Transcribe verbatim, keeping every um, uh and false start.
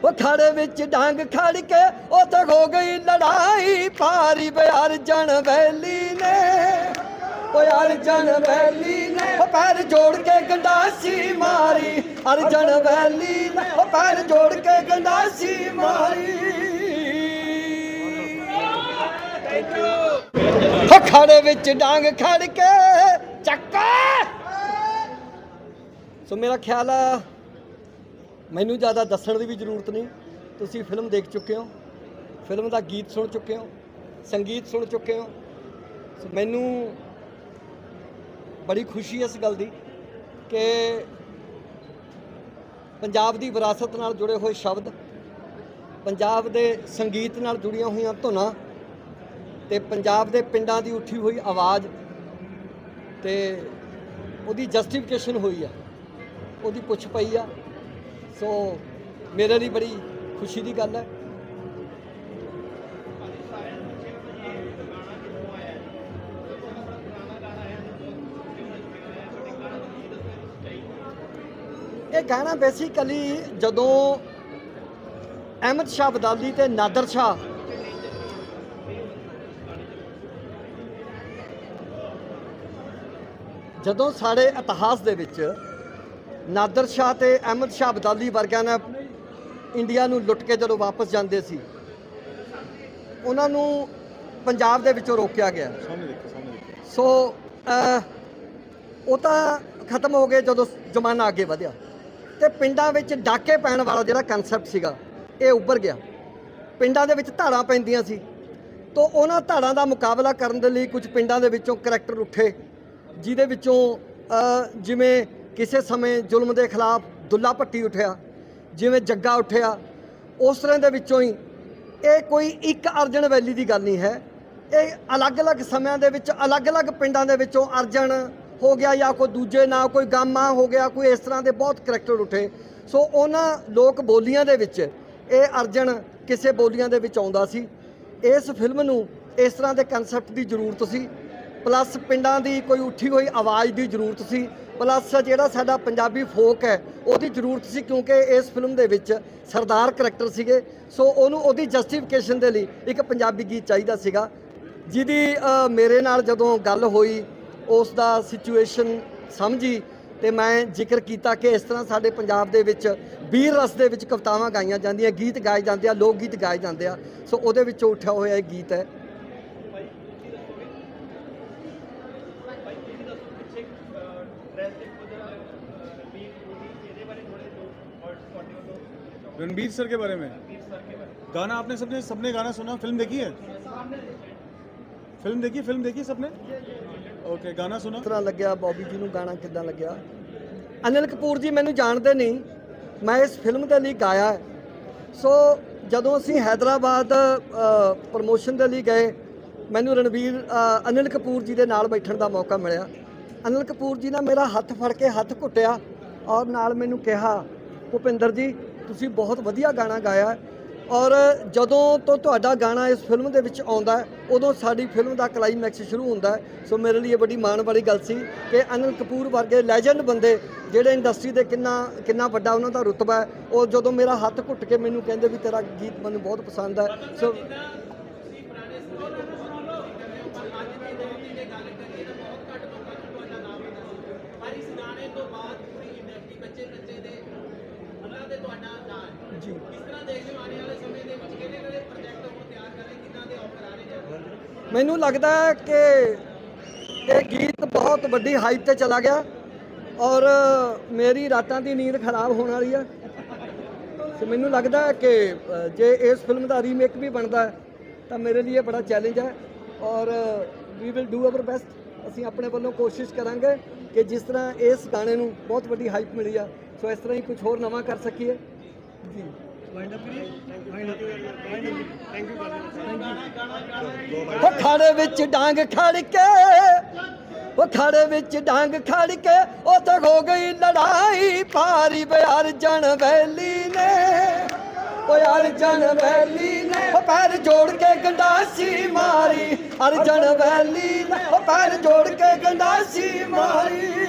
वो खड़े विच डांग खड़ के उते हो गई लड़ाई पारी वे अर्जन वैली ने वो अर्जन वैली ने वो पैर जोड़ के गंडासी मारी अर्जन वैली ने वो पैर जोड़ के गंडासी मारी वो खड़े विच डांग खड़ के चक्का। सो मेरा ख्याल है मैनू ज़्यादा दस्सण की भी जरूरत नहीं, तुसी फिल्म देख चुके हो, फिल्म का गीत सुन चुके हो, संगीत सुन चुके हो। सो मैनू बड़ी खुशी इस गल दी कि पंजाब की विरासत नाल जुड़े हुए शब्द, पंजाब के संगीत नाल जुड़ियां हुई धुनां ते पंजाब के पिंडां की उठी हुई आवाज़ ते उहदी जस्टिफिकेशन हुई है, उहदी पुछ पई आ। सो मेरे लिए बड़ी खुशी की गल है। ये गाना बेसिकली जदों अहमद शाह अब्दाली ते नादर शाह जदों साढ़े इतिहास दे विच नादर शाह ते अहमद शाह अब्दाली वर्गियां ने इंडिया नूं लुट के जदों वापस जाते सी उन्हां नूं पंजाब दे विचों रोकिया गया। सो वो तां खत्म हो गए जदों जमाना अगे वधिया ते पिंडां विच डाके पैण वाला जिहड़ा कंसैप्ट सीगा ये उभर गया। पिंडां दे विच धाड़ां पैंदियां सी तो उन्हां धाड़ां दा मुकाबला करन दे लई कुछ पिंडां दे विचों करैक्टर उठे जिहदे विचों जिवें किसी समय जुल्म के खिलाफ दुल्ला भट्टी उठिया, जिवें जग्गा उठिया, उस तरह के विचों ही ये कोई एक अर्जन वैली की गल नहीं है। ये अलग अलग समय के विच अलग अलग पिंडां दे विचों अर्जन हो गया या कोई दूजे ना कोई गामा हो गया, कोई इस तरह के बहुत करैक्टर उठे। सो उन्हां लोक बोलियां दे विच ये अर्जन किसी बोलियां दे विच आउंदा सी। इस फिल्म नूं इस तरह के कंसैप्ट की जरूरत सी, प्लस पिंडां की कोई उठी हुई आवाज़ की जरूरत सी, प्लस जिहड़ा साडा पंजाबी फोक है उसकी जरूरत सी क्योंकि इस फिल्म दे विच सरदार करैक्टर सीगे। सो उहनूं उहदी जस्टिफिकेशन दे लई एक पंजाबी गीत चाहीदा सीगा जिहदी मेरे नाल जदों गल होई उस दा सिचुएशन समझी ते मैं जिक्र किया कि इस तरह साडे पंजाब दे विच वीर रस दे विच कवितावां गाईआं जांदियां, गीत गाए जांदे आ, लोक गीत गाए जांदे आ। सो उहदे विचों उठिया होया एक गीत है। रणबीर सर के बारे में गाना आपने सबने सबने गाना सुना, फिल्म देखी है? फिल्म देखी फिल्म देखी सबने? ओके, गाना सुना तरह लग्या बॉबी जी नूं गाना किद्दां लग्या? अनिल कपूर जी मैनूं जानते नहीं, मैं इस फिल्म के लिए गाया है। सो जदों असीं हैदराबाद प्रमोशन के लिए गए मैनूं रणबीर अनिल कपूर जी के नाल बैठण का मौका मिलिया। अनिल कपूर जी ने मेरा हत्थ फड़ के हत्थ घुट्टिया और नाल मैनूं कहा भुपिंदर जी तुसी बहुत वधिया गाना गाया और जदों तो तुहाडा गाना इस फिल्म दे विच आउंदा है उदों साडी फिल्म का क्लाइमैक्स शुरू होंदा है। सो मेरे लिए बड़ी माण वाली गल सी कि अनिल कपूर वर्गे लैजेंड बंदे जिहड़े इंडस्ट्री दे किन्ना किन्ना वड्डा उन्हां दा रुतबा है और जदों मेरा हत्थ घुट के मैनूं कहंदे भी तेरा गीत मैनूं बहुत पसंद है। सो मैनू लगता है कि ये गीत बहुत वड्डी हाइप ते चला गया और मेरी रातां की नींद खराब होने वाली है। तो मैनू लगता है कि जे इस फिल्म का रीमेक भी बनता है तो मेरे लिए बड़ा चैलेंज है और we will do our best. असीं अपने वालों कोशिश करांगे कि जिस तरह इस गाने नूं बहुत वड्डी हाइप मिली है सो इस तरह ही कुछ होर नवां कर सकीए जी। वो खड़े विच डांग खड़ के वो खड़े विच डांग खड़ के उते हो गई लड़ाई पारी वे अर्जन वैली ने ओ अर्जन वैली ने ओ पैर जोड़ के गंडासी मारी अर्जन वैली ने ओ पैर जोड़ के गंडासी मारी।